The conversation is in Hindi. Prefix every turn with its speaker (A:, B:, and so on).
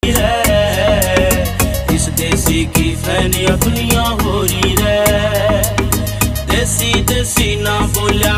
A: इस देसी की फैन अपनियां हो रही रे। देसी देसी ना बोलिया